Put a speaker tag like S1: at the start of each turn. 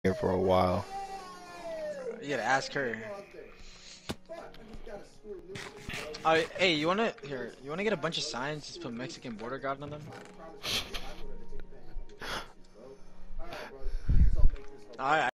S1: here for a while.
S2: You gotta ask her. Hey, you wanna get a bunch of signs? Just put Mexican border guard on them. All right.